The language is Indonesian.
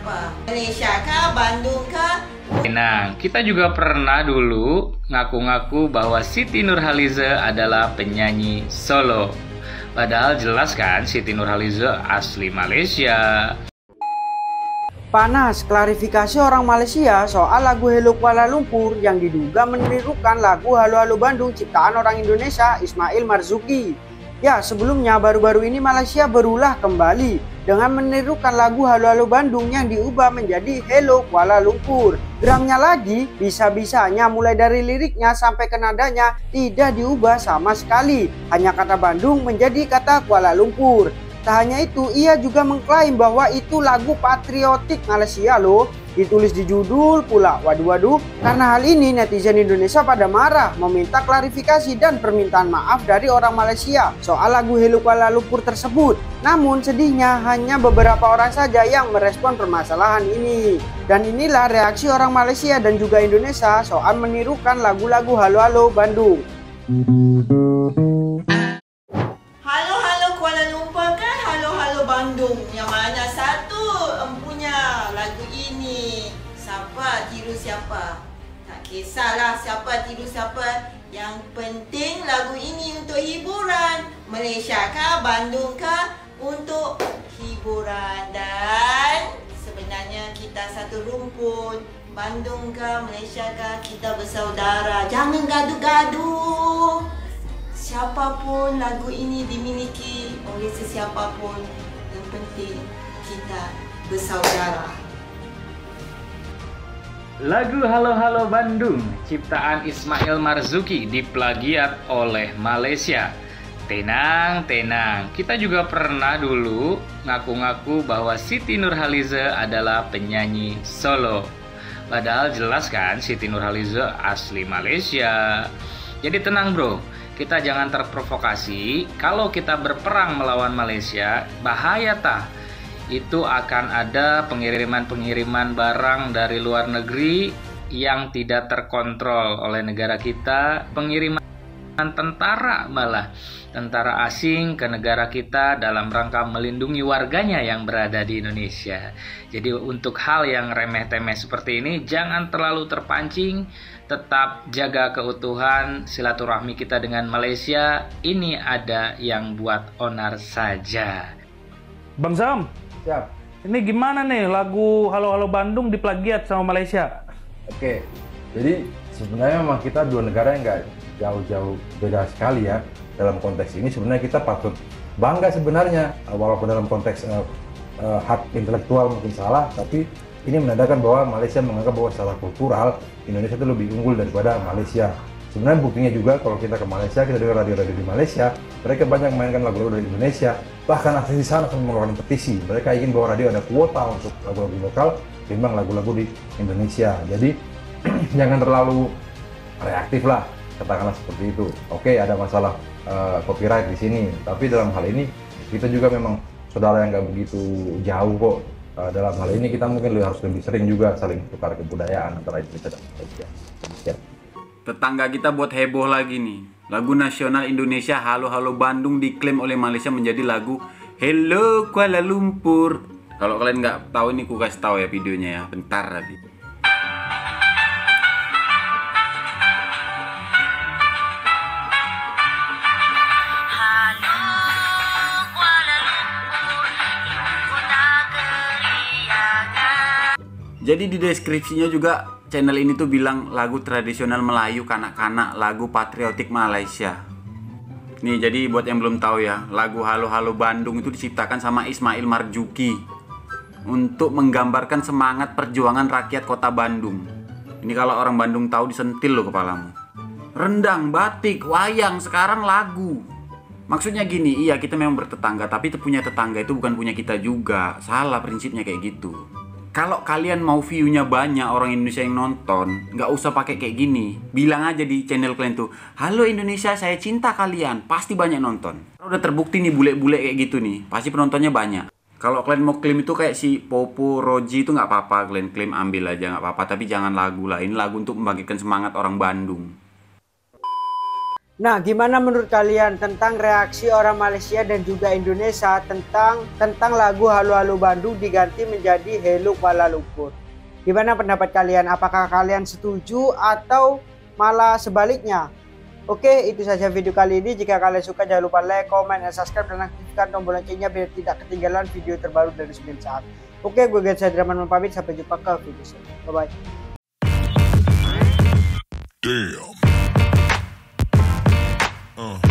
siapa? Malaysia kah? Bandung kah? Nah, kita juga pernah dulu ngaku-ngaku bahwa Siti Nurhaliza adalah penyanyi solo. Padahal jelas kan Siti Nurhaliza asli Malaysia. Panas klarifikasi orang Malaysia soal lagu Hello Kuala Lumpur yang diduga menirukan lagu Halo Halo Bandung ciptaan orang Indonesia Ismail Marzuki. Ya, sebelumnya baru-baru ini Malaysia berulah kembali dengan menirukan lagu Halo Halo Bandung yang diubah menjadi Hello Kuala Lumpur. Geramnya lagi, bisa-bisanya mulai dari liriknya sampai ke nadanya tidak diubah sama sekali. Hanya kata Bandung menjadi kata Kuala Lumpur. Tak hanya itu, ia juga mengklaim bahwa itu lagu patriotik Malaysia loh. Ditulis di judul pula. Waduh, karena hal ini netizen Indonesia pada marah, meminta klarifikasi dan permintaan maaf dari orang Malaysia soal lagu Hello Kuala Lumpur tersebut. Namun sedihnya hanya beberapa orang saja yang merespon permasalahan ini. Dan inilah reaksi orang Malaysia dan juga Indonesia soal menirukan lagu-lagu Halo Halo Bandung. Bandung, yang mana satu empunya lagu ini? Siapa tiru siapa? Tak kisahlah siapa tiru siapa. Yang penting lagu ini untuk hiburan. Malaysia kah? Bandung kah? Untuk hiburan. Dan sebenarnya kita satu rumpun. Bandung kah? Malaysia kah? Kita bersaudara. Jangan gaduh-gaduh. Siapapun lagu ini dimiliki oleh sesiapapun. Yang penting kita bersaudara. Lagu Halo Halo Bandung ciptaan Ismail Marzuki diplagiat oleh Malaysia. Tenang, kita juga pernah dulu ngaku-ngaku bahwa Siti Nurhaliza adalah penyanyi solo. Padahal jelas kan Siti Nurhaliza asli Malaysia. Jadi tenang bro, kita jangan terprovokasi. Kalau kita berperang melawan Malaysia, bahaya tah. Itu akan ada pengiriman-pengiriman barang dari luar negeri yang tidak terkontrol oleh negara kita. Pengiriman tentara malah. Tentara asing ke negara kita dalam rangka melindungi warganya yang berada di Indonesia. Jadi untuk hal yang remeh-temeh seperti ini jangan terlalu terpancing. Tetap jaga keutuhan silaturahmi kita dengan Malaysia. Ini ada yang buat onar saja. Bang Sam, siap. Ini gimana nih lagu Halo Halo Bandung diplagiat sama Malaysia? Oke, jadi sebenarnya memang kita dua negara yang nggak jauh-jauh beda sekali ya. Dalam konteks ini sebenarnya kita patut bangga sebenarnya, walaupun dalam konteks hak intelektual mungkin salah, tapi ini menandakan bahwa Malaysia menganggap bahwa secara kultural Indonesia itu lebih unggul daripada Malaysia. Sebenarnya buktinya juga kalau kita ke Malaysia, kita dengar radio-radio di Malaysia, mereka banyak memainkan lagu-lagu dari Indonesia. Bahkan artis di sana mengeluarkan petisi. Mereka ingin bahwa radio ada kuota untuk lagu-lagu lokal, timbang lagu-lagu di Indonesia. Jadi jangan terlalu reaktif lah, katakanlah seperti itu. Oke, ada masalah copyright di sini, tapi dalam hal ini kita juga memang saudara yang nggak begitu jauh kok. Dalam hal ini kita mungkin harus lebih sering juga saling tukar kebudayaan antara Indonesia dan Malaysia. Ya. Tetangga kita buat heboh lagi nih. Lagu nasional Indonesia Halo Halo Bandung diklaim oleh Malaysia menjadi lagu Hello Kuala Lumpur. Kalau kalian nggak tahu ini ku kasih tahu ya videonya ya. Bentar tadi. Jadi di deskripsinya juga channel ini tuh bilang lagu tradisional Melayu kanak-kanak, lagu patriotik Malaysia. Nih jadi buat yang belum tahu ya, lagu Halo Halo Bandung itu diciptakan sama Ismail Marzuki untuk menggambarkan semangat perjuangan rakyat kota Bandung. Ini kalau orang Bandung tahu disentil loh kepalamu. Rendang, batik, wayang, sekarang lagu. Maksudnya gini, iya kita memang bertetangga, tapi punya tetangga itu bukan punya kita juga. Salah prinsipnya kayak gitu. Kalau kalian mau view-nya banyak orang Indonesia yang nonton, nggak usah pakai kayak gini. Bilang aja di channel kalian tuh, halo Indonesia, saya cinta kalian. Pasti banyak nonton. Udah terbukti nih bule-bule kayak gitu nih, pasti penontonnya banyak. Kalau kalian mau klaim itu kayak si Popo, Roji itu nggak apa-apa, kalian klaim ambil aja nggak apa-apa. Tapi jangan lagu lah, ini lagu untuk membangkitkan semangat orang Bandung. Nah, gimana menurut kalian tentang reaksi orang Malaysia dan juga Indonesia tentang lagu Halo Halo Bandung diganti menjadi Hello Kuala Lumpur? Gimana pendapat kalian? Apakah kalian setuju atau malah sebaliknya? Oke, itu saja video kali ini. Jika kalian suka, jangan lupa like, comment, dan subscribe, dan aktifkan tombol loncengnya biar tidak ketinggalan video terbaru dari Senin saat. Oke, gue Gensa Draman pamit. Sampai jumpa ke video selanjutnya. Bye-bye. Damn.